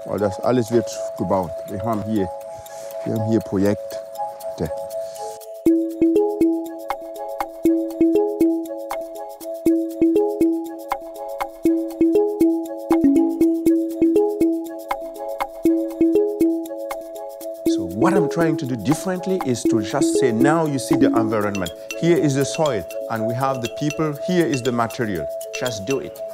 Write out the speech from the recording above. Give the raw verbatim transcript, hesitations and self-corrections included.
Og das alles wird gebaut. Wir haben hier, wir haben hier Projekte. So what I'm trying to do differently is to just say, now you see the environment. Here is the soil, and we have the people. Here is the material. Just do it.